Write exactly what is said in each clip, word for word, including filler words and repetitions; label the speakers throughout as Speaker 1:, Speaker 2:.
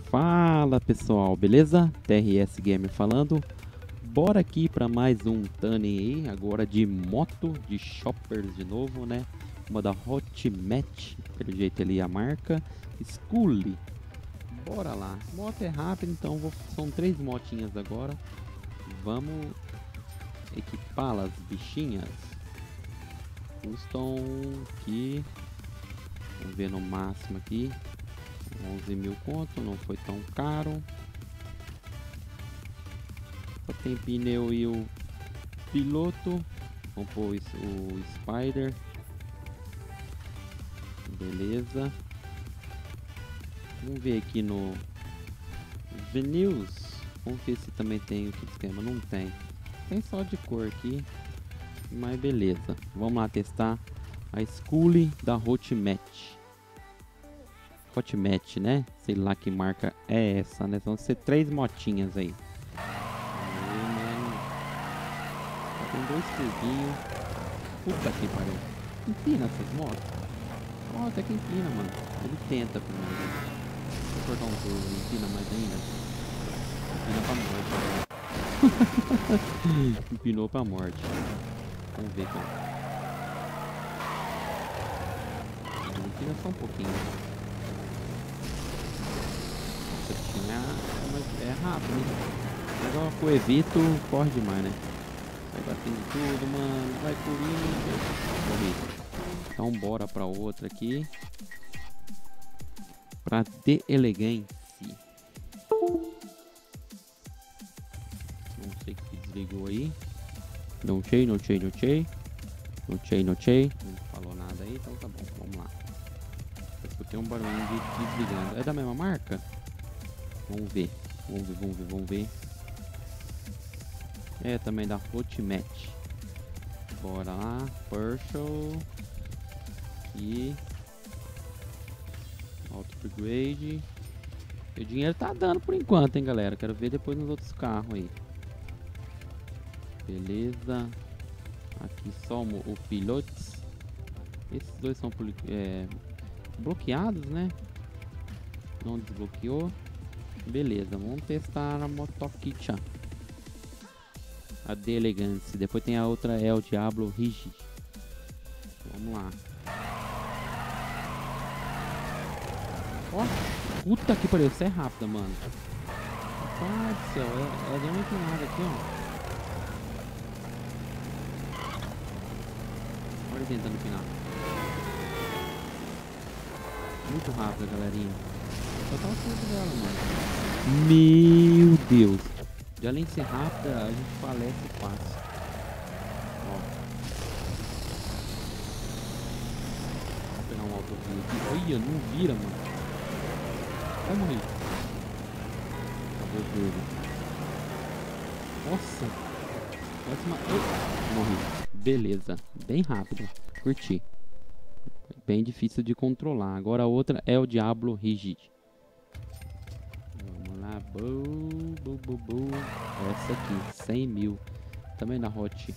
Speaker 1: Fala pessoal, beleza? T R S Gamer falando. Bora aqui para mais um Tuning aí, agora de moto, de shoppers de novo, né? Uma da Hot Match, pelo jeito ali a marca. Scully. Bora lá. Moto é rápido, então vou... são três motinhas agora. Vamos equipá-las, bichinhas. Custam aqui, vamos ver no máximo aqui, onze mil conto, não foi tão caro. Só tem pneu e o piloto. Vamos pôr o Spider. Beleza. Vamos ver aqui no Venews. Vamos ver se também tem o que esquema. Não tem. Tem só de cor aqui. Mas beleza. Vamos lá testar a Scully da Hot Match. Hot Match, né? Sei lá que marca é essa, né? Vão ser três motinhas aí. Aí, mano. Tem dois curvinhos. Puta que pariu. Empina essas motos. Ó, oh, até que empina, mano. Ele tenta primeiro. Vou cortar um curvo, empina mais ainda. Empina pra morte, né? Empinou pra morte. Vamos ver então. Empina só um pouquinho. Tinha, mas é rápido, né? Agora com o Evito corre demais, né? Vai batendo tudo, mano. Vai por isso. Morri. Então bora pra outra aqui. Pra The Elegance. Não sei o que desligou aí. Não sei, não sei, não sei. Não sei, não sei. Não falou nada aí, então tá bom. Vamos lá. Eu escutei um barulhinho de desligando. É da mesma marca? Vamos ver, vamos ver, vamos ver, vamos ver. É também da Hot Match. Bora lá, Partial. E Auto Upgrade. O dinheiro tá dando por enquanto, hein, galera. Quero ver depois nos outros carros aí. Beleza. Aqui só o, o Pilotes. Esses dois são é, bloqueados, né? Não desbloqueou. Beleza, vamos testar a Motokicha. A The Elegance. Depois tem a outra, é o Diablo Rigid. Vamos lá. Ó, puta que pariu, isso é rápida, mano. Rapaz do céu, ela deu uma inclinada aqui, ó. Olha ele tentando empinar. Muito rápida, galerinha. Só tá o tempo dela, mano. Meu Deus. De além de ser rápida, a gente falece fácil. Ó. Vou pegar um autozinho aqui. Olha, não vira, mano. Vai morrer. Acabou tudo. Nossa. Uma... Morri. Beleza. Bem rápido. Curti. Bem difícil de controlar. Agora a outra é o Diablo Rigid. Bu, bu, bu, bu. Essa aqui, cem mil. Também na Hot.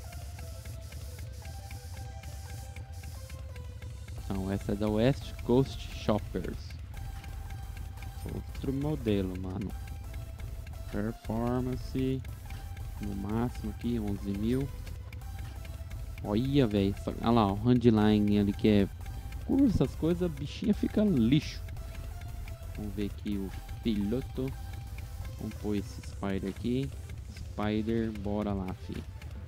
Speaker 1: Então, essa é da West Coast Shoppers. Outro modelo, mano. Performance. No máximo aqui, onze mil. Olha, velho. Olha lá, o handline ali que é curva, essas coisas, a bichinha fica lixo. Vamos ver aqui o piloto. Vamos pôr esse Spider aqui. Spider, bora lá, fi.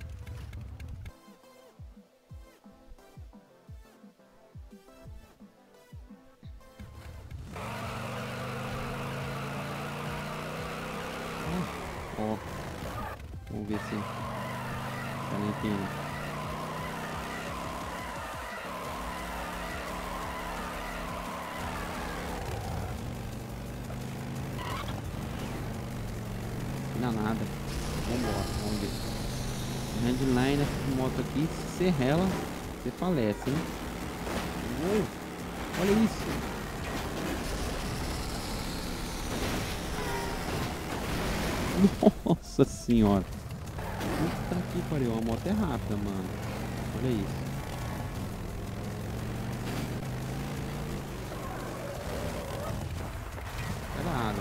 Speaker 1: Ó, ó. Vamos ver se vale a pena. Não nada. Vambora, vamos ver. O handline dessa moto aqui, se você rela, você falece, hein? Uou, olha isso. Nossa senhora. Puta que pariu, a moto é rápida, mano. Olha isso. Pega a água.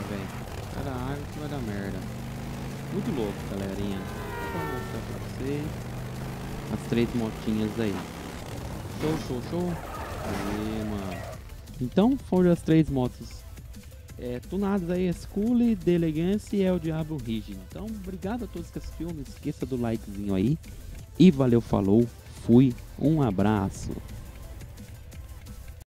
Speaker 1: Era água que vai dar merda. Muito louco, galerinha. Vou mostrar pra vocês as três motinhas aí. Show, show, show. Aí, mano. Então foram as três motos é, tunadas aí, Schoolie, The Elegance e El Diablo Rígido. Então, obrigado a todos que assistiram. Não esqueça do likezinho aí. E valeu, falou, fui, um abraço.